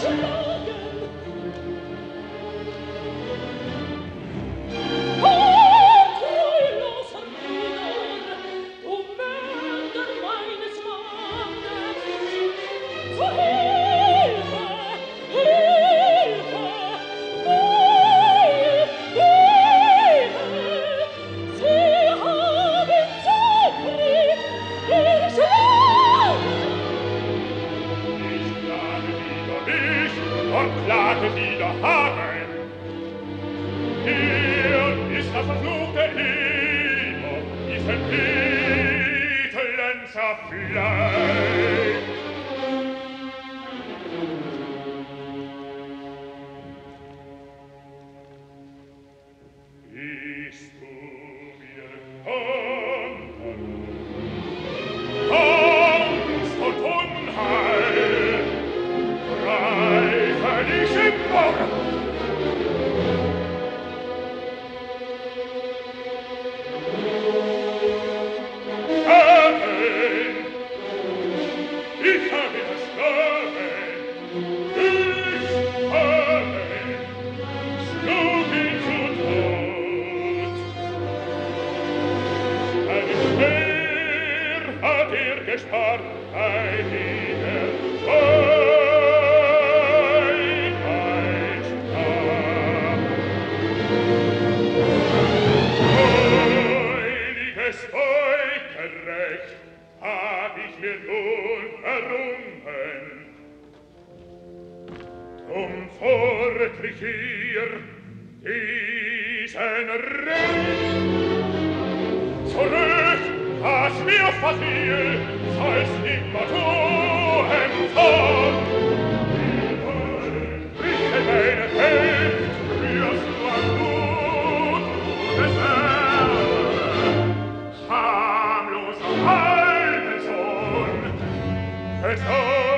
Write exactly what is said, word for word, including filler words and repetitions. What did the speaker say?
Und klage wieder Hagen. Hier ist das verfluchte Ego, diesen edlen zerfleißt. Bist du mir entkommen? Angst und Unheil greifen dich im Bogen. Schöpfen! Ich habe es schöpfen! Ich schöpfen! Schlug ihn zu Tod! Ein Speer hat er gespart, ein Lieder Freiheit starb. Heiliges Völkerrecht hab ich mir nun errungen, drum fordr ich hier diesen Recht. Zurück, was mir verfiel, soll's nimmer du empfangen. Brich meine Hälfte, rührst du an Blut und Reserve. Schamloser Altensohn, versorgt